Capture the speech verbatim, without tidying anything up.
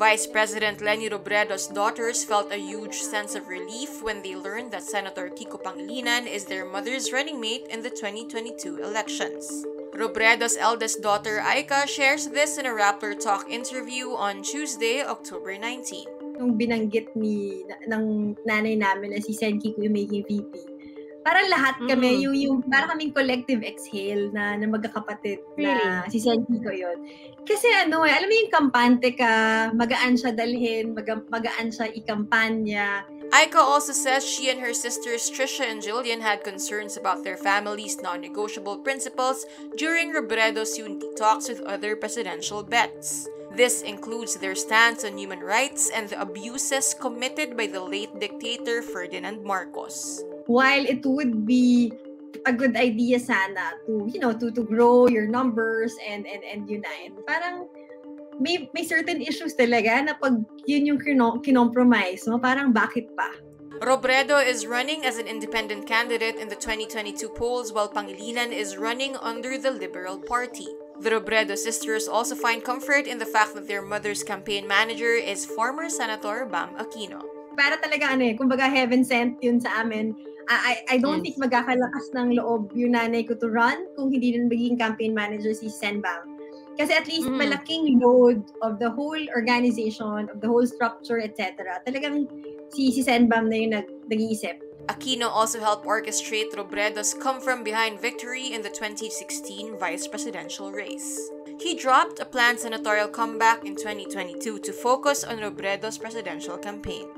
Vice President Leni Robredo's daughters felt a huge sense of relief when they learned that Senator Kiko Pangilinan is their mother's running mate in the twenty twenty-two elections. Robredo's eldest daughter, Aika, shares this in a Rappler Talk interview on Tuesday, October nineteenth. Nung binanggit ni ng nanay namin na si Sen Kiko yung maging V P, parang lahat kami, mm-hmm. yung, yung parang kaming collective exhale na, na magkakapatid really? Na si Sen Kiko yun. Kasi ano eh, alam mo yung kampante ka, magaan siya dalhin, mag- magaan siya ikampanya. Aika also says she and her sisters Trisha and Jillian had concerns about their family's non-negotiable principles during Robredo's unity talks with other presidential bets. This includes their stance on human rights and the abuses committed by the late dictator Ferdinand Marcos. While it would be a good idea sana to, you know, to, to grow your numbers and, and, and unite, parang may, may certain issues talaga na pag yun yung kinompromise mo, parang bakit pa? Robredo is running as an independent candidate in the twenty twenty-two polls while Pangilinan is running under the Liberal Party. The Robredo sisters also find comfort in the fact that their mother's campaign manager is former Senator Bam Aquino. Para talaga ano eh, kumbaga heaven sent yun sa amin. I, I don't yes. think magkakalakas ng loob yung nanay ko to run kung hindi na magiging campaign manager si Sen Bam. Kasi at least mm. malaking load of the whole organization, of the whole structure, et cetera. Talagang si, si Sen Bam na yung nag, nag-iisip. Aquino also helped orchestrate Robredo's come-from-behind victory in the twenty sixteen vice presidential race. He dropped a planned senatorial comeback in twenty twenty-two to focus on Robredo's presidential campaign.